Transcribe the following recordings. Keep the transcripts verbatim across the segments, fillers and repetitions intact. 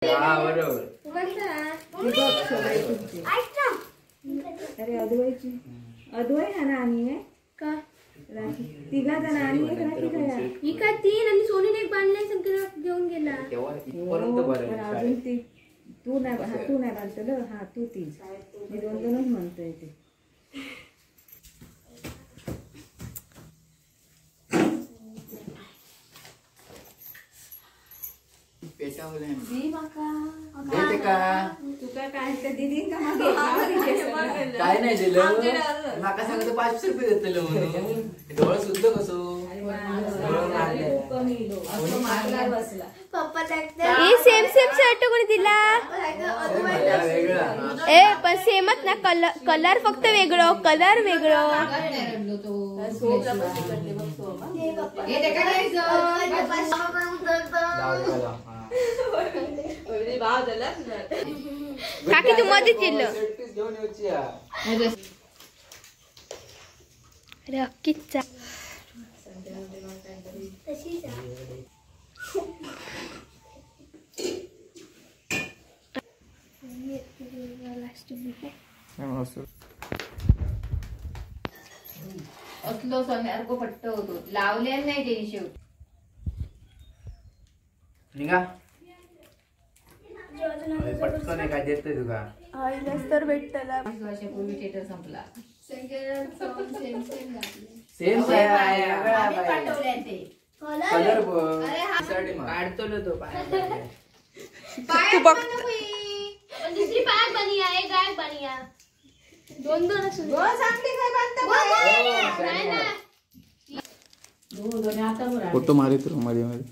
अरे अद्वैची अद्वै हा नानी आहे का तिघा जण आणि एक राखी काय ही का तीन आणि सोनीने एक बांधले संकेत घेऊन गेला अजून ती तू नाही हा तू नाही बांधलं हा तू ती मी दोन दोनच म्हणतोय ते दी माका देते का तुका काय ते दिदी का मागे काय नाही दिलं माका सांगतो पाचशे रुपये देतले म्हणून डोळ सुद्धा कसो सेम सेम शर्ट कोणी दिला ए पण सेमच ना कलर कलर फक्त वेगळं कलर वेगळं काकी तू मध्ये चिल्ल अरे अक्कीचा असलो सोन्यासारखं पट्ट होतो लावले नाही ते शेव निघा पटकन आहे काय देतोय तुका आईलाच तर भेटतला वर्षापूर्वी थिएटर संपला सेम कलर काढतो तो तू बघ दुसरी पाय बनी आहे गाय बनी आहे दोन दोन असू दे फोटो मारित मध्ये मध्ये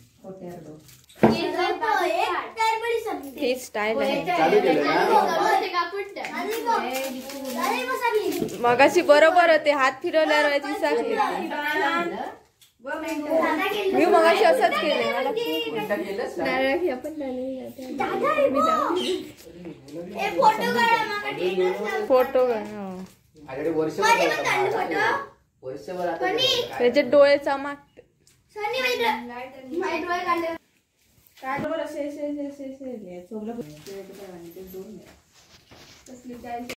हे स्टाईल आहे मगाशी बरोबर होते हात फिरवल्यावर दिसायचे मी मगाशी असंच केलं फोटो वर्षभर त्याचे डोळे चमकते बरोबर असे असे असे असे